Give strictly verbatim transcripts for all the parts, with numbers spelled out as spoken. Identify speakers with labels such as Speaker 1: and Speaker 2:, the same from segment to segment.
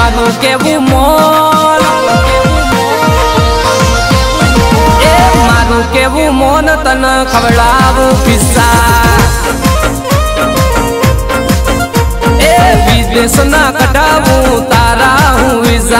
Speaker 1: मारू केवू मोन ए मारू केवू मोन तन खवड़ावू पिस्सा ए विदेश ना कटावू तारा हूँ वीजा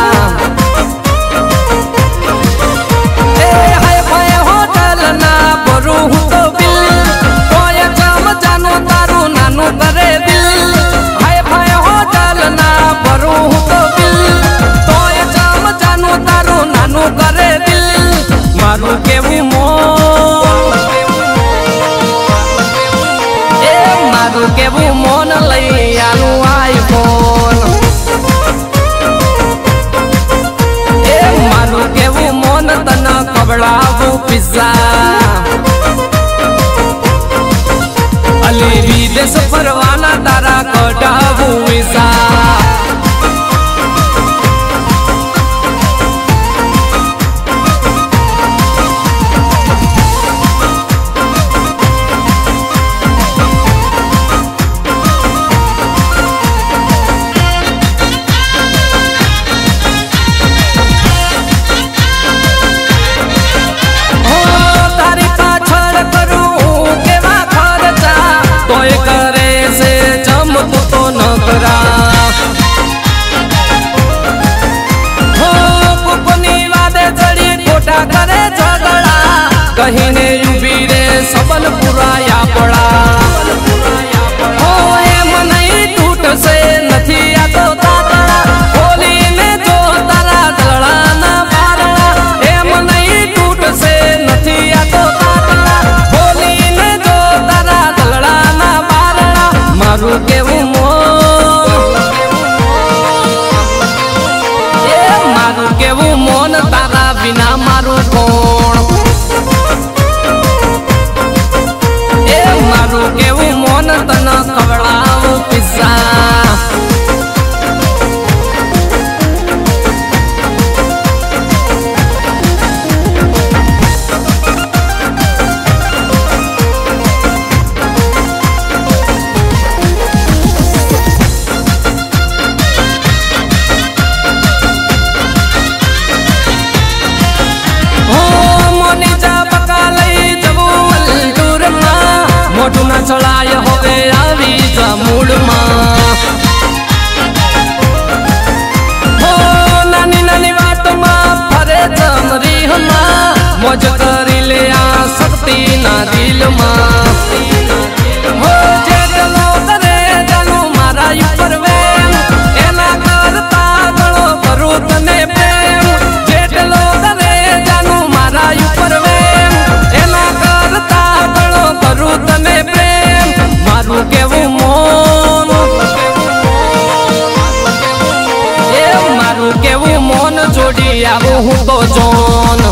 Speaker 1: ए हाय फाय होटल ना भरू हूँ तो बिल कोई चम जानो तारू नानू करे दिल हाय फाय होटल ना भरू हूँ तो बिल कोई चम जानो तारू नानू करे दिल मारू केवू मोन ए मारू केवू मोन लई आलू आईफोन ए मारू केवू मोन तन कबड़ावू पिज्जा अली विदेश फरवाना तारा कटावू वीजा कहीं ने यूबी रे सबल पुराया पड़ा हो ए मनई टूट से नथी आतो तातड़ा होली ने जो तारा दलड़ा ना बारड़ा ए मनई टूट से नथी आतो तातड़ा होली ने जो तारा दलड़ा ना बारड़ा मारू केवू मोन ए मारू केवू मोन तारा बिना मारू कोण मारू केवू मोन तन खवड़ावू पिज्जा मोटू ना चढ़ाय होवे आवी जमूड़ मां हो नानी नानी बात मां फरे जमरी हमा मौज करी ले आ सकती ना दिल मां हो जेटलो करे जानो मारा ऊपर वेम एना करता गणो करू तने प्रेम जेटलो करे जानो मारा ऊपर वेम एना करता गणो करू तने मारू केवू मोन ए मारू केवू मोन जोड़ी आवू हूँ तो जोन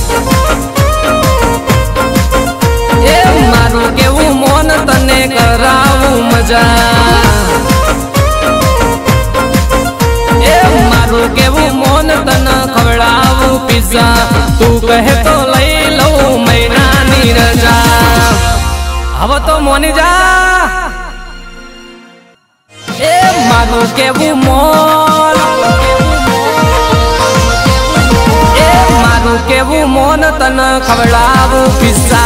Speaker 1: ए मारू केवू मोन तने करावू मजा ए मारू केवू मोन तन खवड़ावू पिज्जा तू कहे तो लई लऊ महीना नी रजा अब तो मोनी जा ए मारू केवू मोन ए मारू केवू मोन तन खवड़ावू पिज्जा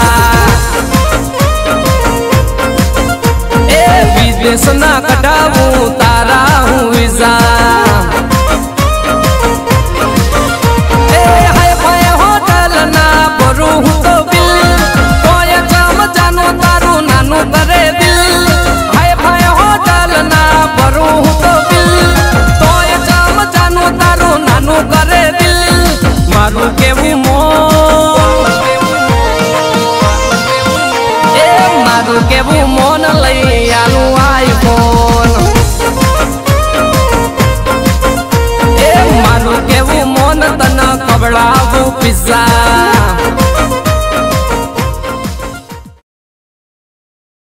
Speaker 1: ए विदेश ना कटावू तारा हूँ वीजा ए हाय फाय होटल ना भरू हूँ तो बिल कोई चम जानो तारू नानू करे दिल हाय फाय होटल ना भरू हूँ तो बिल कोई चम जानो तारू नानू करे दिल मारू केवू मोन ए मारू केवू मोन लई आलू आईफोन ए मारू केवू मोन तन कबड़ावू पिज्जा।